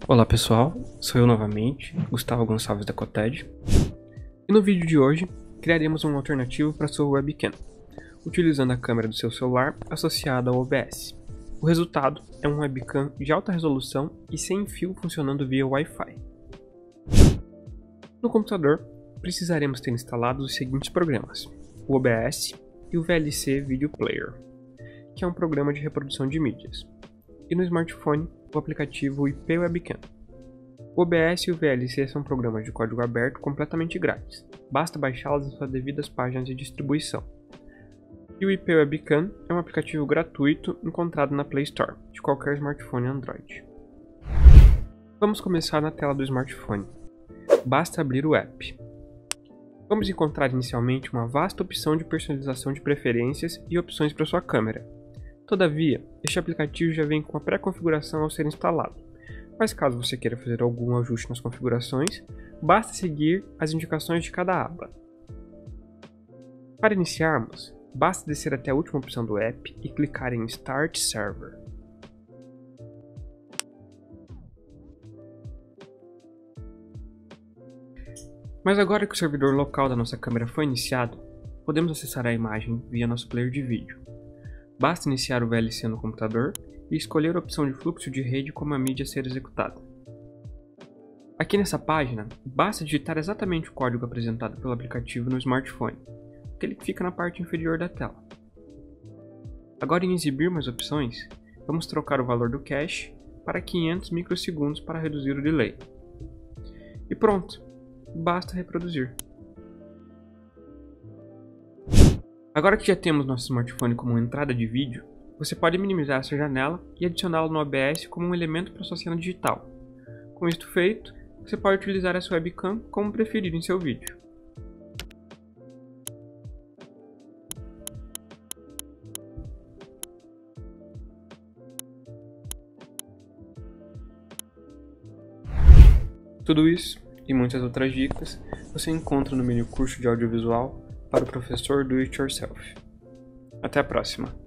Olá pessoal, sou eu novamente, Gustavo Gonçalves da Coted, e no vídeo de hoje criaremos um alternativo para sua webcam, utilizando a câmera do seu celular associada ao OBS. O resultado é um webcam de alta resolução e sem fio funcionando via Wi-Fi. No computador, precisaremos ter instalados os seguintes programas: o OBS e o VLC Video Player, que é um programa de reprodução de mídias, e no smartphone o aplicativo IP Webcam. O OBS e o VLC são programas de código aberto completamente grátis, basta baixá-los em suas devidas páginas de distribuição. E o IP Webcam é um aplicativo gratuito encontrado na Play Store de qualquer smartphone Android. Vamos começar na tela do smartphone. Basta abrir o app. Vamos encontrar inicialmente uma vasta opção de personalização de preferências e opções para sua câmera. Todavia, este aplicativo já vem com a pré-configuração ao ser instalado, mas caso você queira fazer algum ajuste nas configurações, basta seguir as indicações de cada aba. Para iniciarmos, basta descer até a última opção do app e clicar em Start Server. Mas agora que o servidor local da nossa câmera foi iniciado, podemos acessar a imagem via nosso player de vídeo. Basta iniciar o VLC no computador e escolher a opção de fluxo de rede como a mídia a ser executada. Aqui nessa página, basta digitar exatamente o código apresentado pelo aplicativo no smartphone, que ele fica na parte inferior da tela. Agora, em exibir mais opções, vamos trocar o valor do cache para 500 microsegundos para reduzir o delay. E pronto, basta reproduzir. Agora que já temos nosso smartphone como entrada de vídeo, você pode minimizar essa janela e adicioná-lo no OBS como um elemento para sua cena digital. Com isto feito, você pode utilizar essa webcam como preferir em seu vídeo. Tudo isso e muitas outras dicas você encontra no menu Curso de Audiovisual para o professor Do It Yourself. Até a próxima!